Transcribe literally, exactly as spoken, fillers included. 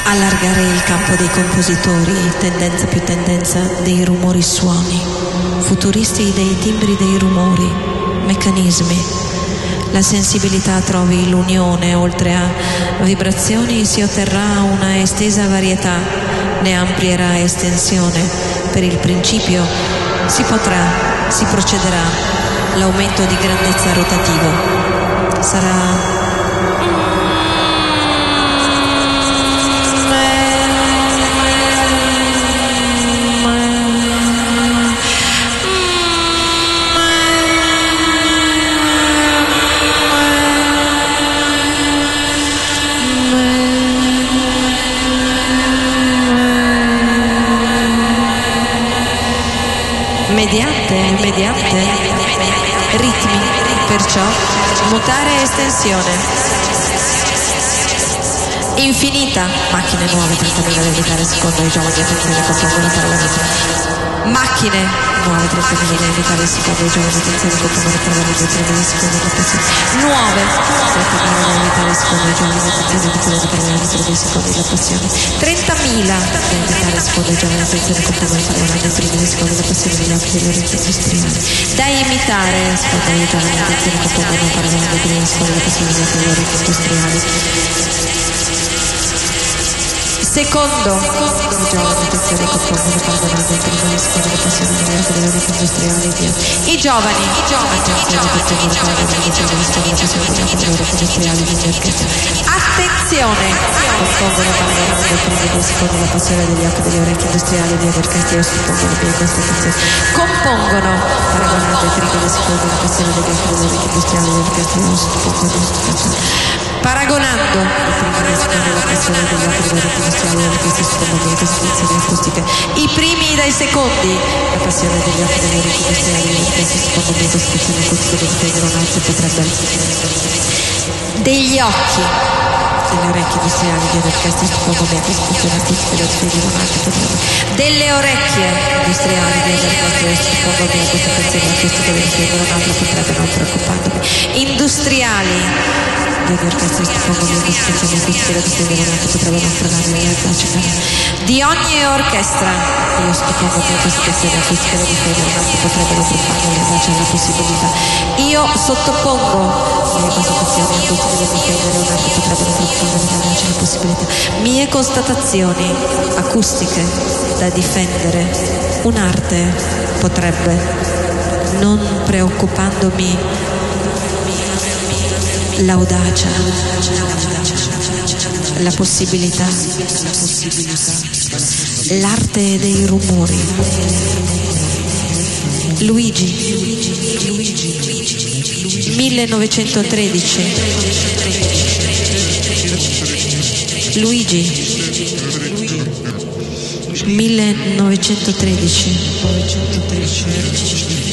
Allargare il campo dei compositori, tendenza più tendenza dei rumori suoni, futuristi dei timbri dei rumori, meccanismi. La sensibilità trovi l'unione, oltre a vibrazioni si otterrà una estesa varietà, ne amplierà estensione. Per il principio si potrà, si procederà, l'aumento di grandezza rotativo sarà mediante, mediante, ritmi, perciò mutare estensione. Infinita, macchine nuove, trentamila da indicare secondo i giovani, attenzione, compongono parola. Macchine nuove, trentamila da indicare secondo i giovani, attenzione, compongono parola di tremila secondi la passione. Nuove, trentamila da indicare secondo i giovani, attenzione, compongono parola di tremila secondi la passione. trentamila da indicare secondo i giovani, attenzione, compongono parola di tremila secondi la passione degli occhi degli orecchi industriali. Da imitare, secondo i giovani, attenzione, compongono parola di tremila secondi la passione degli occhi degli orecchi industriali. Secondo, i giovani, attenzione, compongono parola di tremila secondi la passione degli occhi degli orecchi industriali. I giovani, i giovani, attenzione, compongono parola di tremila secondi la passione degli occhi degli orecchi industriali di orchestra. Attenzione, compongono parola di tremila secondi la passione degli occhi degli orecchi industriali di orchestra. Compongono di questa attenzione. Compongono paragonate tremila secondi la passione degli occhi degli orecchi industriali di orchestra. Paragonando i primi secondi la passione degli occhi degli orecchi industriali di orchestra secondo me queste situazioni acustiche. I primi dai secondi la passione degli occhi degli orecchi industriali di orchestra secondo me queste situazioni acustiche intendono un altro potrebbe degli occhi delle orecchie industriali di orchestra secondo me queste situazioni acustiche intendono un altro potrebbe delle orecchie industriali di orchestra secondo me queste situazioni acustiche intendono un altro potrebbe non preoccupandomi industriali di orchestra secondo me queste situazioni acustiche intendono un altro potrebbe non fregarmi la faccia di ogni orchestra io secondo me queste situazioni acustiche intendono un altro potrebbe non preoccupandomi la faccia la possibilità io sottopongo le constatazioni acustiche di difendere un altro potrebbe non preoccupandomi la faccia la possibilità mie constatazioni acustiche da difendere un'arte potrebbe non preoccupandomi l'audacia la possibilità l'arte dei rumori Luigi millenovecentotredici Luigi millenovecentotredici